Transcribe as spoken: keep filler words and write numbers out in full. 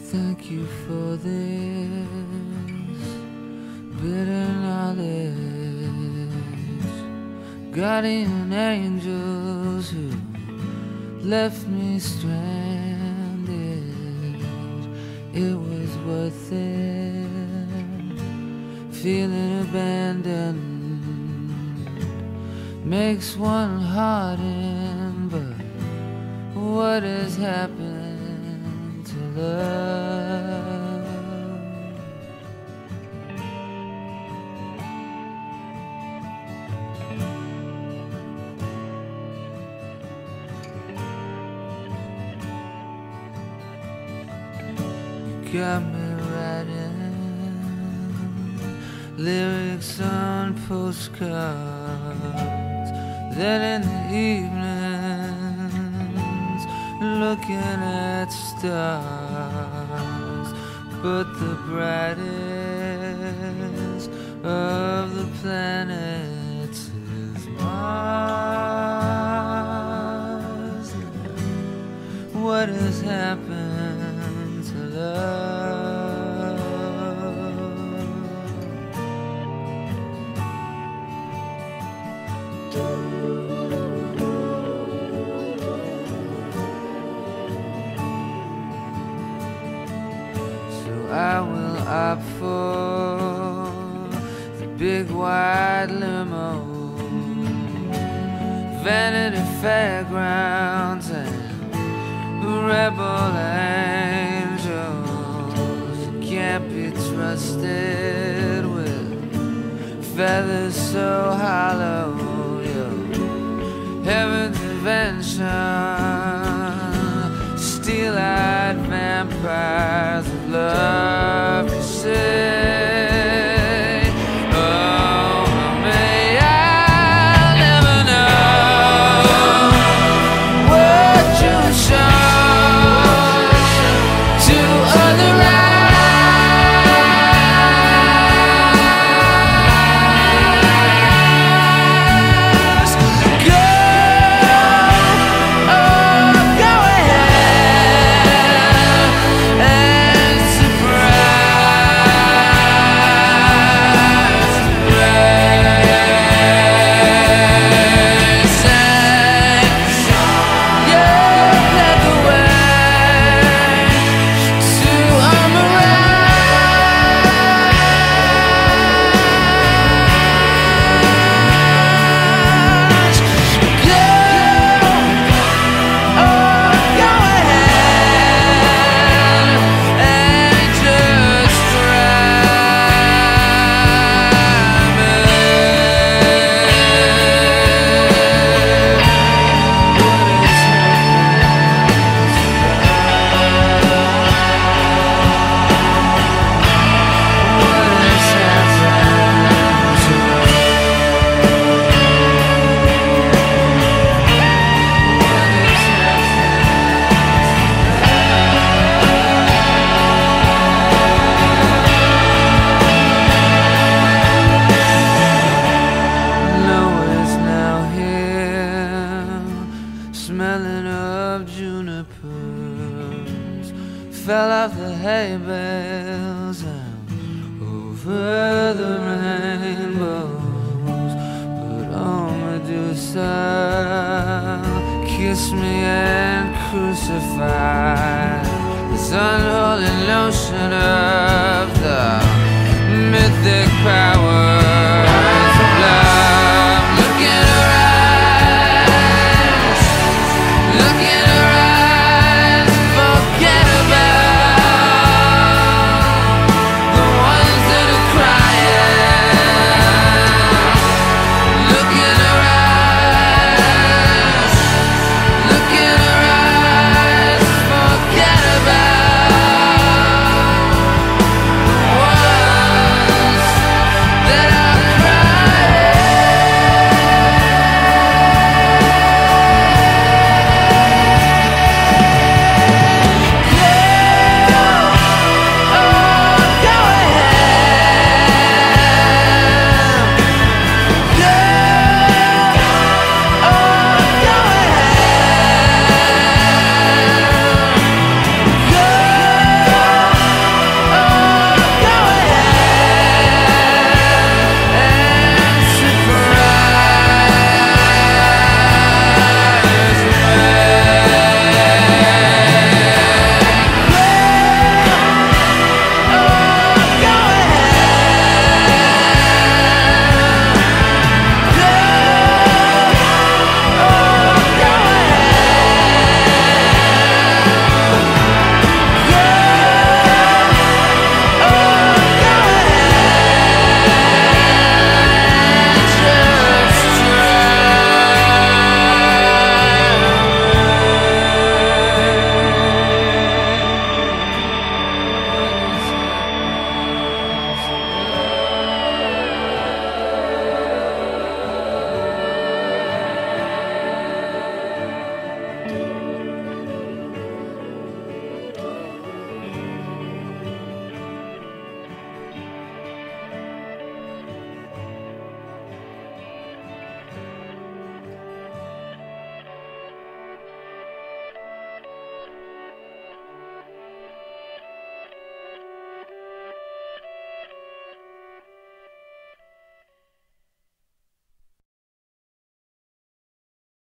Thank you for this bitter knowledge. Guardian angels who left me stranded. It was worth it. Feeling abandoned makes one harden, but what has happened to love? You got me writing lyrics on postcards, then in the evenings looking at stars. But the brightest of the planets is Mars. What has happened to love? I will opt for the big white limo, Vanity Fairgrounds and rebel angels. You can't be trusted with feathers so hollow. Your heaven's invention, steel-eyed vampires of love, you say. Oh, may I'll never know what you show to other eyes. Go, oh, go ahead and surprise, surprise. You led the way to a mirage. Go, oh, go ahead and just drive me. What has happened to Noah's now here, smelling of junipers, fell off the hay bales and over the rainbows. But oh Medusa, kiss me and crucify this unholy notion of the mythic power